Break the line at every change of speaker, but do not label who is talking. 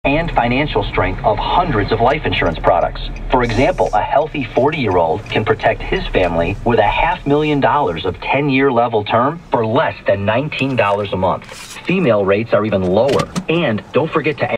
and financial strength of hundreds of life insurance products. For example, a healthy 40-year-old can protect his family with $500,000 of 10-year level term for less than $19 a month. Female rates are even lower. And don't forget to